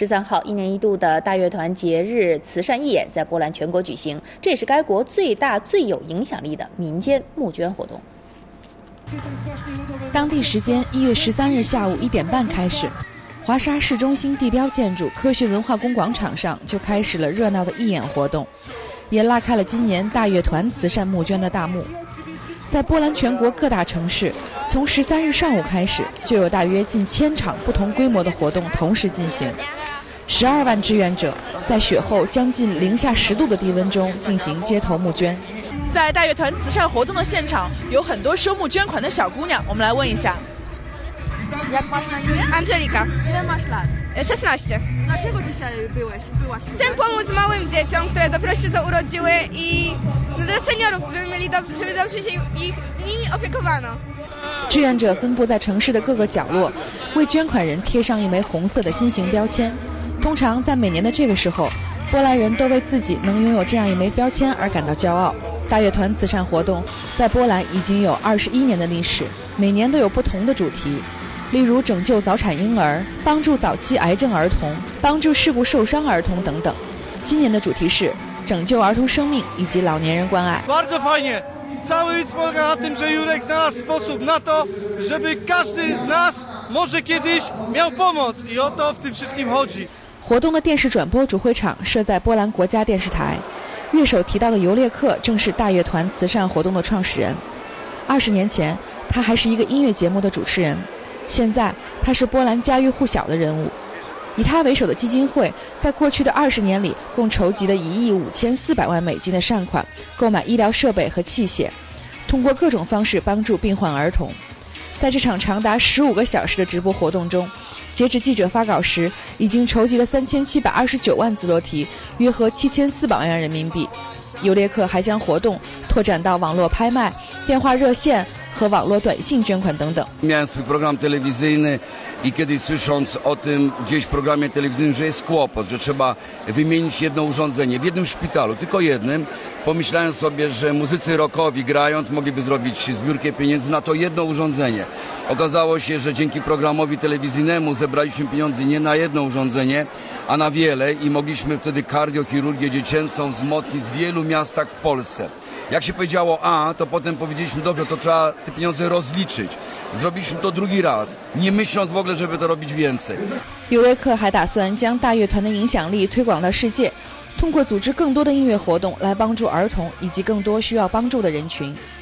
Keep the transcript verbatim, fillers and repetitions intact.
十三号，一年一度的大乐团节日慈善义演在波兰全国举行，这也是该国最大、最有影响力的民间募捐活动。 当地时间一月十三日下午一点半开始，华沙市中心地标建筑科学文化宫广场上就开始了热闹的义演活动，也拉开了今年大乐团慈善募捐的大幕。在波兰全国各大城市，从十三日上午开始，就有大约近千场不同规模的活动同时进行。十二万志愿者在雪后将近零下十度的低温中进行街头募捐。 在大乐团慈善活动的现场，有很多收募捐款的小姑娘，我们来问一下。 Jak masz na imię? Angelika. Ile masz lat? szesnaście. Dlaczego dzisiaj byłeś, byłaś tutaj? Chcę pomóc małym dzieciom, które dopiero się co urodziły i dla seniorów, żeby mieli dobrze, żeby dobrze się ich nimi opiekowano. 志愿者分布在城市的各个角落，为捐款人贴上一枚红色的心形标签。通常在每年的这个时候，波兰人都为自己能拥有这样一枚标签而感到骄傲。大乐团慈善活动在波兰已经有二十一年的历史，每年都有不同的主题。例如拯救早产婴儿、帮助早期癌症儿童、帮助事故受伤儿童等等。今年的主题是拯救儿童生命以及老年人关爱。 Bardzo fajnie. Cały widz polega na tym, że Jurek znalazł sposób na to, żeby każdy z nas może kiedyś miał pomoc i o to w tym wszystkim chodzi. 活动的电视转播主会场设在波兰国家电视台。乐手提到的尤列克正是大乐团慈善活动的创始人。二十年前，他还是一个音乐节目的主持人。现在他是波兰家喻户晓的人物。以他为首的基金会在过去的二十年里共筹集了一亿五千四百万美金的善款，购买医疗设备和器械，通过各种方式帮助病患儿童。在这场长达十五个小时的直播活动中，截止记者发稿时，已经筹集了三千七百二十九万兹罗提，约合七千四百万元人民币。尤列克还将活动拓展到网络拍卖、电话热线和网络短信捐款等等。 Miałem swój program telewizyjny i kiedyś słysząc o tym gdzieś w programie telewizyjnym, że jest kłopot, że trzeba wymienić jedno urządzenie w jednym szpitalu, tylko jednym, pomyślałem sobie, że muzycy rockowi grając mogliby zrobić zbiórkę pieniędzy na to jedno urządzenie. Okazało się, że dzięki programowi telewizyjnemu zebraliśmy pieniądze nie na jedno urządzenie, a na wiele i mogliśmy wtedy kardiochirurgię dziecięcą wzmocnić w wielu miastach w Polsce. Jak się powiedziało A, to potem powiedzieliśmy, dobrze, to trzeba te pieniądze rozliczyć. Zrobiliśmy to drugi raz, nie myśląc w ogóle, żeby to robić więcej. 尤列克还打算将大乐团的影响力推广到世界，通过组织更多的音乐活动来帮助儿童以及更多需要帮助的人群。